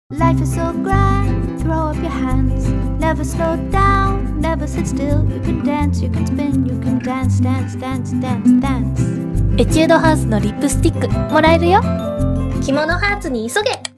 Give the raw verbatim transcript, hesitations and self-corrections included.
Life is so grand, throw up your hands. Never slow down, never sit still. You can dance, you can spin, you can dance, dance, dance, dance, dance. エチュードハウスのリップスティックもらえるよ。 着物ハーツに急げ。